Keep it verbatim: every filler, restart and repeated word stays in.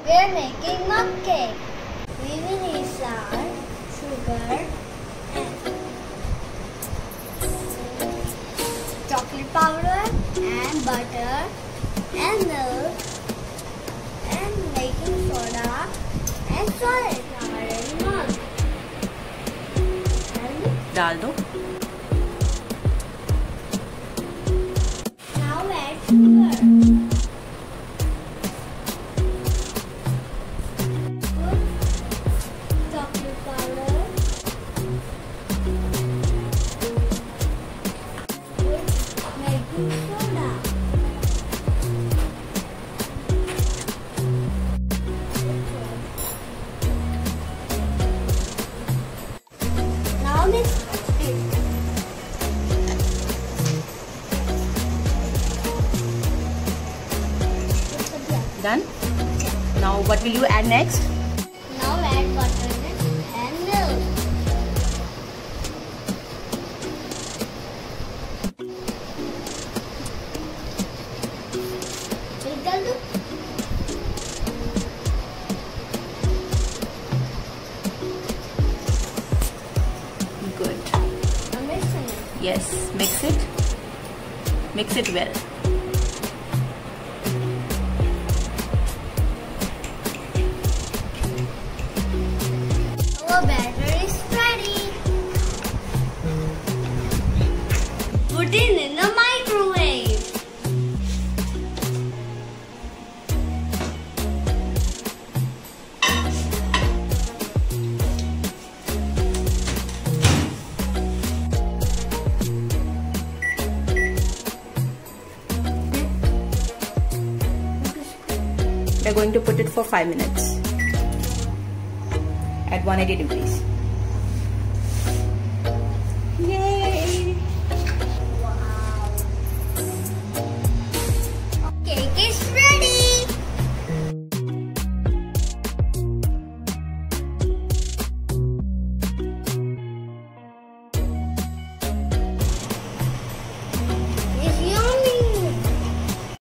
We are making mug cake. We will need flour, sugar, and chocolate powder, and butter, and milk, and baking soda, and solid flour in mug. डाल दो. Now add sugar. Chocolate powder. Baking soda. Now mix it. Done. Now what will you add next? Now add butter and milk. Pickle do. Good. I'm mixing it. Yes, mix it. Mix it well. Our batter is ready. Put it in the microwave. We are going to put it for five minutes at one eighty degrees.